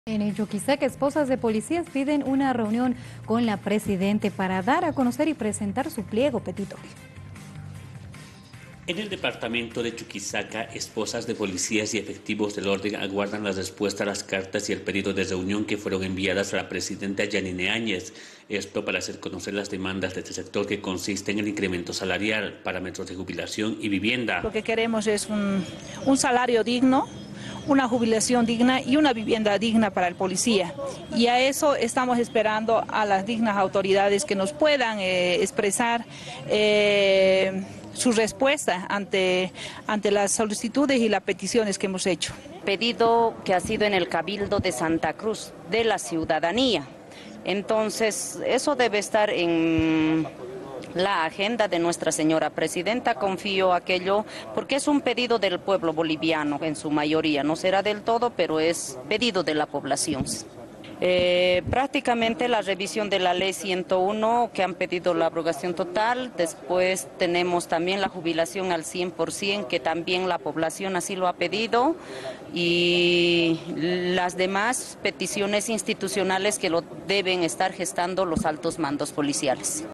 En Chuquisaca, esposas de policías piden una reunión con la presidente para dar a conocer y presentar su pliego petitorio. En el departamento de Chuquisaca, esposas de policías y efectivos del orden aguardan la respuesta a las cartas y el pedido de reunión que fueron enviadas a la presidenta Yanine Áñez. Esto para hacer conocer las demandas de este sector, que consiste en el incremento salarial, parámetros de jubilación y vivienda. Lo que queremos es un salario digno, una jubilación digna y una vivienda digna para el policía. Y a eso estamos esperando a las dignas autoridades que nos puedan expresar su respuesta ante las solicitudes y las peticiones que hemos hecho. Pedido que ha sido en el Cabildo de Santa Cruz, de la ciudadanía. Entonces, eso debe estar en la agenda de nuestra señora presidenta. Confío aquello porque es un pedido del pueblo boliviano en su mayoría, no será del todo, pero es pedido de la población. Prácticamente la revisión de la ley 101, que han pedido la abrogación total. Después tenemos también la jubilación al 100%, que también la población así lo ha pedido, y las demás peticiones institucionales que lo deben estar gestando los altos mandos policiales.